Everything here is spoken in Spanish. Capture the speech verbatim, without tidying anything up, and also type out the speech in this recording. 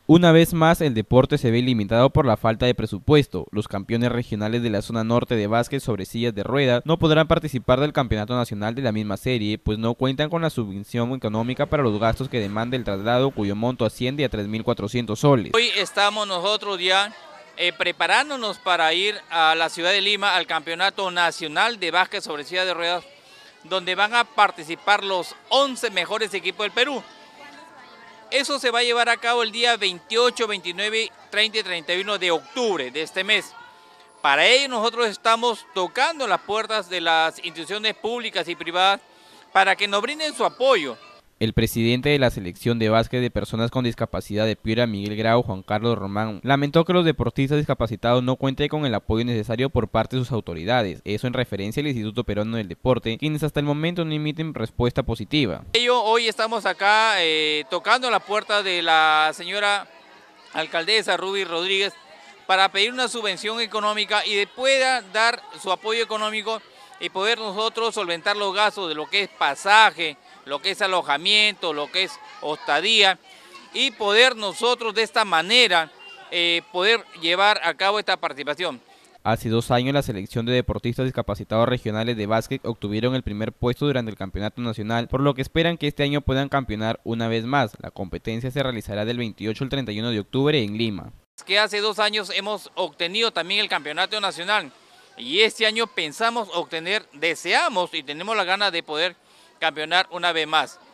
Una vez más, el deporte se ve limitado por la falta de presupuesto. Los campeones regionales de la zona norte de básquet sobre sillas de ruedas no podrán participar del campeonato nacional de la misma serie, pues no cuentan con la subvención económica para los gastos que demanda el traslado, cuyo monto asciende a tres mil cuatrocientos soles. Hoy estamos nosotros ya eh, preparándonos para ir a la ciudad de Lima al campeonato nacional de básquet sobre sillas de ruedas, donde van a participar los once mejores equipos del Perú. Eso se va a llevar a cabo el día veintiocho, veintinueve, treinta y treinta y uno de octubre de este mes. Para ello nosotros estamos tocando las puertas de las instituciones públicas y privadas para que nos brinden su apoyo. El presidente de la selección de básquet de personas con discapacidad de Piura, Miguel Grau, Juan Carlos Román, lamentó que los deportistas discapacitados no cuenten con el apoyo necesario por parte de sus autoridades, eso en referencia al Instituto Peruano del Deporte, quienes hasta el momento no emiten respuesta positiva. Ello, hoy estamos acá eh, tocando la puerta de la señora alcaldesa Ruby Rodríguez para pedir una subvención económica y de pueda dar su apoyo económico y poder nosotros solventar los gastos de lo que es pasaje, lo que es alojamiento, lo que es hostadía, y poder nosotros de esta manera eh, poder llevar a cabo esta participación. Hace dos años la selección de deportistas discapacitados regionales de básquet obtuvieron el primer puesto durante el campeonato nacional, por lo que esperan que este año puedan campeonar una vez más. La competencia se realizará del veintiocho al treinta y uno de octubre en Lima. Que hace dos años hemos obtenido también el campeonato nacional y este año pensamos obtener, deseamos y tenemos la gana de poder campeonar una vez más.